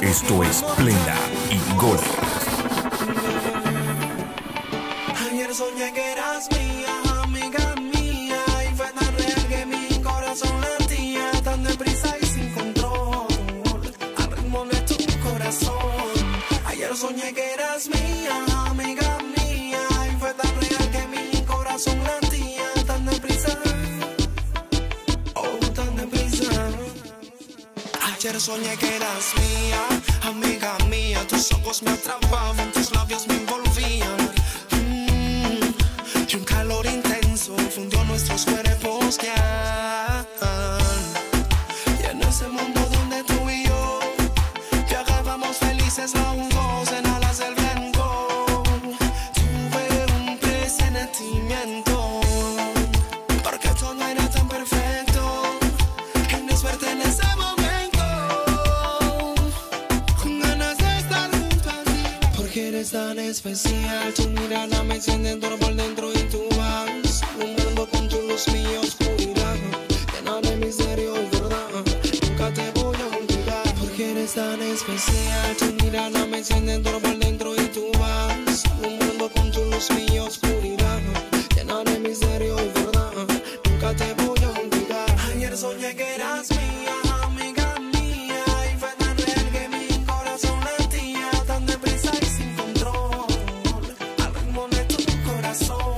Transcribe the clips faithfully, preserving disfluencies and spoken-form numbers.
Esto es Plena y Goles. Ayer soñé que eras mía, amiga mía, y fue tan real que mi corazón latía tan deprisa y sin control, al ritmo de tu corazón. Ayer soñé que eras mía, amiga mía, y fue tan real que mi corazón latía tan deprisa, oh, tan deprisa. Ayer soñé que eras mía, amiga mía, tus ojos me atrapaban, tus labios me envolvían. Y un calor intenso fundió nuestros cuerpos ya. Y en ese mundo donde tú y yo viajábamos felices juntos en alas del viento, tuve un presentimiento, porque todo era tan perfecto, en desverte en ese momento, con ganas de estar junto a ti, porque eres tan especial, tu mirada me enciende todo por dentro. Un mundo con tu luz, mi oscuridad, llena de misterio y verdad. Nunca te voy a olvidar, porque eres tan especial. Tu mirada me enciende todo por dentro y tú vas. Un mundo con tu luz, mi oscuridad, llena de misterio y verdad. Nunca te voy a olvidar. Ayer soñé que eras mía, amiga mía, y fue tan real que mi corazón latía tan deprisa y sin control, al ritmo de tu corazón.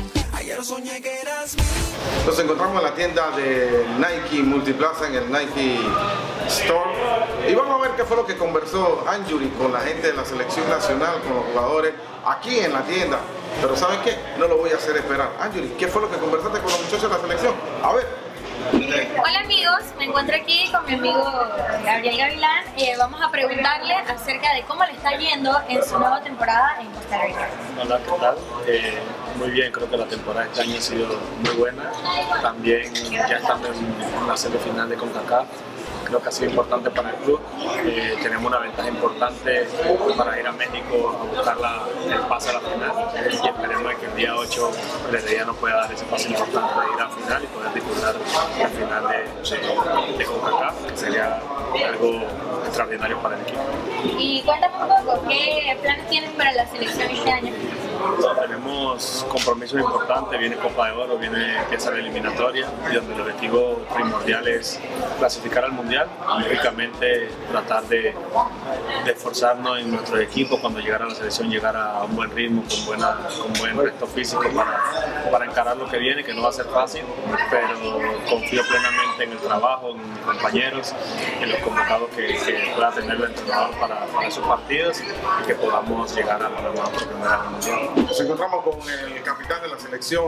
Soñé que eras mía. Nos encontramos en la tienda de Nike Multiplaza, en el Nike Store, y vamos a ver qué fue lo que conversó Anjuri con la gente de la selección nacional, con los jugadores aquí en la tienda. Pero ¿saben qué? No lo voy a hacer esperar. Anjuri, ¿qué fue lo que conversaste con los muchachos de la selección? A ver. Hola amigos, me encuentro aquí con mi amigo Gabriel Gavilán. Eh, vamos a preguntarle acerca de cómo le está yendo en su nueva temporada en Costa Rica. Hola, ¿qué tal? Eh, muy bien, creo que la temporada este año ha sido muy buena. También ya estando en la semifinal de CONCACAF, creo que ha sido importante para el club. Eh, tenemos una ventaja importante para ir a México a buscar la, el pase a la final, y esperemos que el día ocho el Heredia nos pueda dar ese paso importante de ir a la final y poder disputar la final de, de, de CONCACAF, que sería algo extraordinario para el equipo. Y cuéntame un poco, ¿qué planes tienen para la selección este año? No, tenemos compromisos importantes, viene Copa de Oro, viene empieza la eliminatoria, y donde el objetivo primordial es clasificar al Mundial, y lógicamente tratar de, de esforzarnos en nuestro equipo cuando llegar a la selección, llegar a un buen ritmo, con, buena, con buen resto físico para, para encarar lo que viene, que no va a ser fácil, pero confío plenamente en el trabajo, en mis compañeros, en los convocados que, que pueda tener el entrenador para, para esos partidos, y que podamos llegar a la nueva oportunidad del Mundial. Nos encontramos con el capitán de la selección,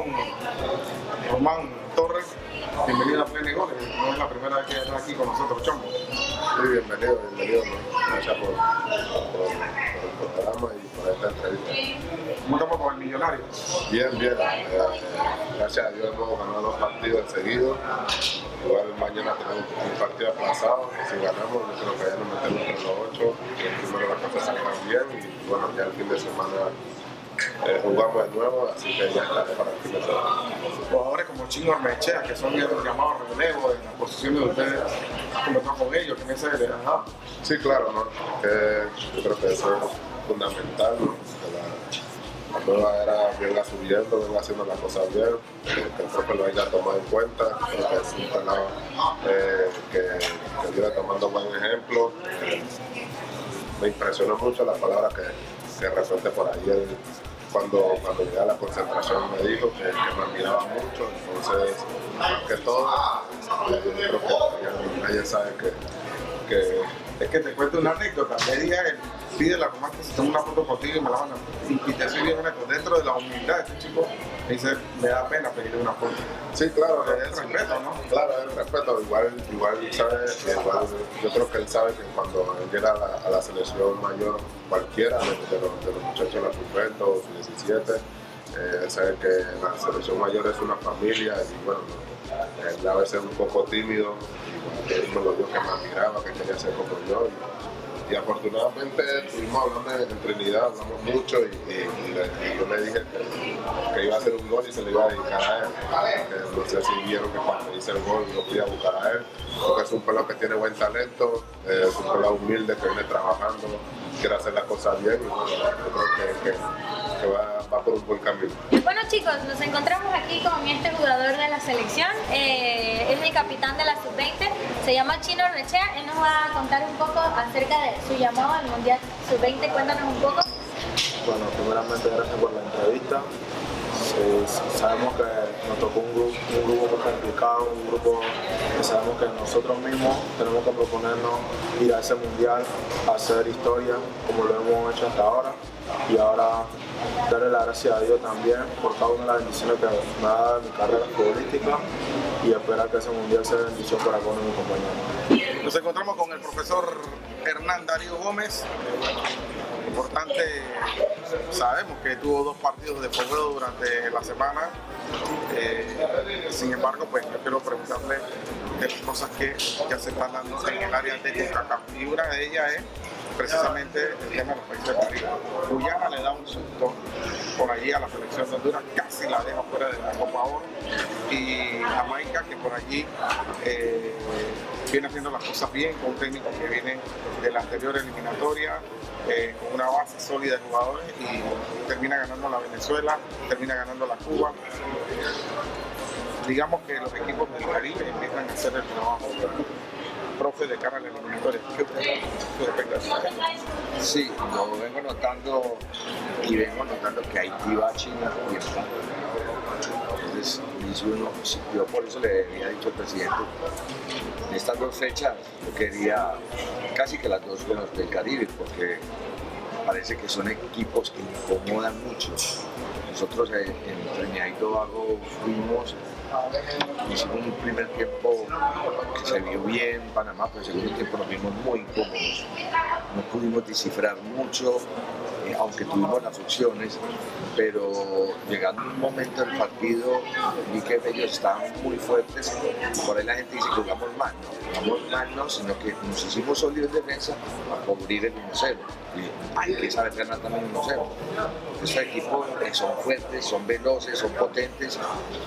Román Torres. Bienvenido a Plena y Goles. No es la primera vez que estás aquí con nosotros, Chombo. Sí, bienvenido, bienvenido. Gracias por, por, por el programa y por esta entrevista. ¿Cómo estamos con el Millonario? Bien, bien. Eh, gracias a Dios hemos ganado dos partidos seguidos. Igual mañana tenemos un partido aplazado. Si ganamos, yo creo que ya nos metemos entre los ocho. Y primero las cosas salgan bien. Y bueno, ya el fin de semana Eh, jugamos de nuevo, así que ya estaré para el fin de semana. Jugadores como Chino Armechea, que son los llamados relevos en la posición de ustedes, conversar con ellos, que me se le dan. Sí, claro, ¿no? Eh, yo creo que eso es fundamental, ¿no? Que la, la nueva era venga subiendo, venga haciendo las cosas bien, eh, que el profe lo haya tomado en cuenta, que es un pelado eh, que, que viene tomando buen ejemplo. Eh, me impresionó mucho las palabras que, que repente por ayer, cuando, cuando llegué a la concentración, me dijo que, que me admiraba mucho. Entonces, que todo, yo creo que nadie sabe que, que es que te cuento una anécdota. Me dije él, pide la mamá que se tome una foto contigo y me la van a... Y, y te soy bien honesto, dentro de la humildad de este chico, me dice, me da pena pedirle una foto. Sí, claro, es el respeto, ¿no? Claro, es el respeto. Igual, igual sabe, igual, yo creo que él sabe que cuando él llega a la, a la selección mayor, cualquiera de, de, los, de los muchachos de la sub veinte o sub diecisiete, eh, él sabe que la selección mayor es una familia y bueno, él a veces es un poco tímido, igual que él me lo dijo que me admiraba, que quería ser como yo. Y, y y afortunadamente estuvimos hablando en, en Trinidad, hablamos mucho y, y, y, le, y yo le dije que, que iba a hacer un gol y se le iba a dedicar a él. Que no sé si vieron que cuando hice el gol lo fui a buscar a él, porque es un pelado que tiene buen talento, eh, es un pelado humilde que viene trabajando, quiere hacer las cosas bien y bueno, yo creo que, que, que va, va por un buen camino. Bueno chicos, nos encontramos aquí con este jugador de la selección, eh, es el capitán de la sub veinte, se llama Chino Rechea, él nos va a contar un poco acerca de su llamado al Mundial sub veinte, cuéntanos un poco. Bueno, primeramente gracias por la entrevista. Eh, sabemos que nos tocó un grupo, un grupo muy complicado, un grupo que sabemos que nosotros mismos tenemos que proponernos ir a ese mundial, hacer historia como lo hemos hecho hasta ahora y ahora darle la gracia a Dios también por cada una de las bendiciones que me ha dado en mi carrera futbolística y esperar que ese mundial sea bendición para cada uno de mis compañeros. Nos encontramos con el profesor Hernán Darío Gómez. Importante, sabemos que tuvo dos partidos de fogueo durante la semana, eh, sin embargo, pues yo quiero preguntarle de las cosas que ya se están dando en el área de CONCACAF y una de ellas es precisamente el tema de los países de arriba. Guyana le da un susto por allí a la selección de Honduras, casi la deja fuera de la Copa Oro, y Jamaica, que por allí eh, viene haciendo las cosas bien, con un técnico que viene de la anterior eliminatoria, eh, con una base sólida de jugadores, y termina ganando la Venezuela, termina ganando la Cuba. Digamos que los equipos del Caribe empiezan a hacer el trabajo. Profe, de cara a la eliminatoria, ¿qué usted Sí, lo vengo notando y vengo notando que Haití va a China y está. Entonces, dice uno, yo por eso le había dicho al presidente, en estas dos fechas yo quería casi que las dos con los del Caribe, porque parece que son equipos que incomodan mucho. Nosotros en, en Trinidad y Tobago fuimos, hicimos un primer tiempo que se vio bien, Panamá, pero el segundo tiempo nos vimos muy incómodos. No pudimos descifrar mucho, eh, aunque tuvimos las opciones, pero llegando un momento del partido vi que ellos estaban muy fuertes. Por ahí la gente dice que jugamos mal, no jugamos mal, no, sino que nos hicimos sólidos en defensa para cubrir el uno cero. Y hay que saber ganar también uno cero. Estos equipos eh, son fuertes, son veloces, son potentes.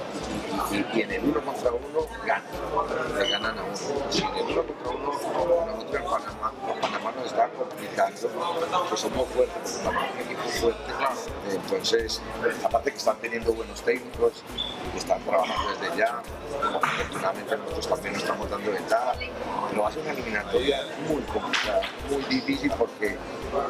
Y, y, y en el uno contra uno ganan, le ganan a uno. Si en el uno contra uno, nosotros en Panamá, Panamá nos está complicando, pues somos fuertes, porque Panamá es un equipo fuerte. Entonces, aparte que están teniendo buenos técnicos, que están trabajando desde ya, afortunadamente nosotros también nos estamos dando ventaja, pero va a ser una eliminatoria muy complicada, muy difícil porque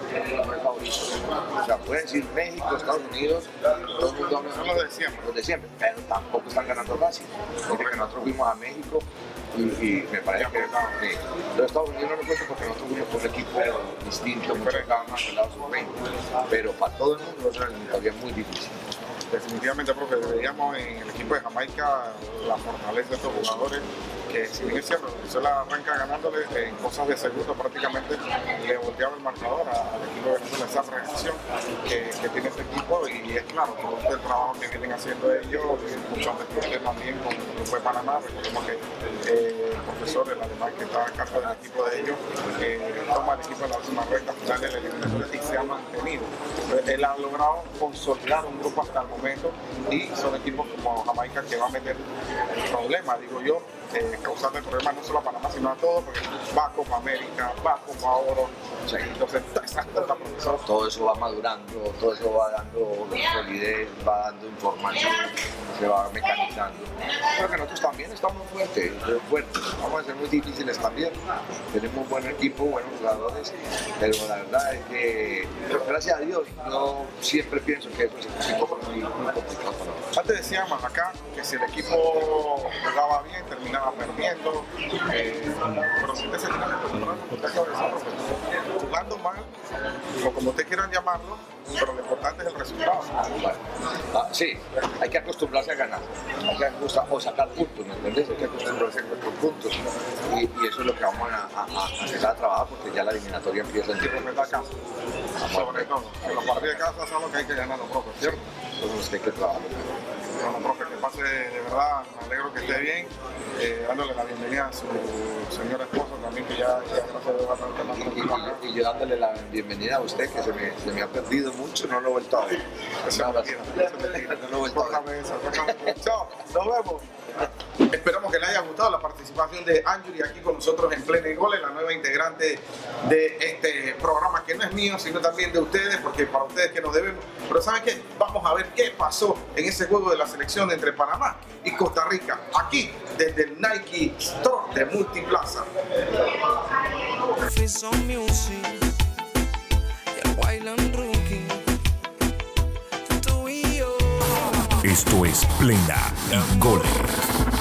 no es favorito. O sea, pueden decir México, Estados Unidos, todo el mundo habla son los de siempre, los de siempre, pero tampoco están ganando fácil. Porque nosotros fuimos a México y, y me parece que eh, los Estados Unidos no nos cuentan porque nosotros fuimos con un equipo distinto, mucho más del lado sub veinte, pero para todo el mundo es una eliminatoria muy difícil. Definitivamente, profe, veíamos en el equipo de Jamaica la fortaleza de estos jugadores, que si bien es cierto, Venezuela arranca ganándole en cosas de segundo prácticamente, le volteaba el marcador al equipo de Venezuela, esa reacción que, que tiene este equipo, y es claro, todo el trabajo que vienen haciendo ellos, mucho antes también con el grupo de Panamá, recordemos que eh, el profesor, el alemán que está a cargo del equipo de ellos, eh, toma el equipo en la última recta final de la eliminatoria y se ha mantenido. Él ha logrado consolidar un grupo hasta el momento, y son equipos como Jamaica que va a meter problemas, digo yo, eh, causarle problemas no solo a Panamá sino a todos, porque va a Copa América, va a Copa Oro, o sea, entonces exacto, está profesor. Todo eso va madurando, todo eso va dando solidez, va dando información, se va mecanizando. Creo que nosotros también estamos fuertes, fuertes, vamos a ser muy difíciles también, tenemos un buen equipo, buenos jugadores, pero la verdad es que, gracias a Dios, yo siempre pienso que eso es un poco muy, muy complicado para nosotros. Antes decíamos acá que si el equipo jugaba bien, terminaba perdiendo, eh, pero si usted se tiene que acostumbrar, usted acaba de decir, profesor, jugando mal, o como usted quieran llamarlo, pero lo importante es el resultado. Bueno, ah, sí, hay que acostumbrarse a ganar, hay que acostumbrarse o sacar puntos, ¿me entiendes? Hay que acostumbrarse a sacar puntos, y, y eso es lo que vamos a, a, a empezar a trabajar, porque ya la eliminatoria empieza en tiempo. Sobre casa, sobre todo, en los partidos de casa son los que hay que ganar los propios, ¿cierto? Entonces hay que trabajar. Bueno, profe, que pase de verdad, me alegro que esté bien, eh, dándole la bienvenida a su señora esposa también, que ya, ya gracias a Dios bastante más tranquilo acá. Y, y yo dándole la bienvenida a usted, que se me, se me ha perdido mucho, no lo he vuelto a ver. Eso Un es abrazo. mentira, eso es mentira. No lo he vuelto a ver. Cójame esa, cójame esa. Chao, nos vemos. Esperamos que le haya gustado la participación de Anjuri aquí con nosotros en Plena y Goles, la nueva integrante de este programa que no es mío, sino también de ustedes, porque para ustedes que nos debemos. Pero ¿saben qué? Vamos a ver qué pasó en ese juego de la selección entre Panamá y Costa Rica, aquí desde el Nike Store de Multiplaza. Esto es Plena y Goles.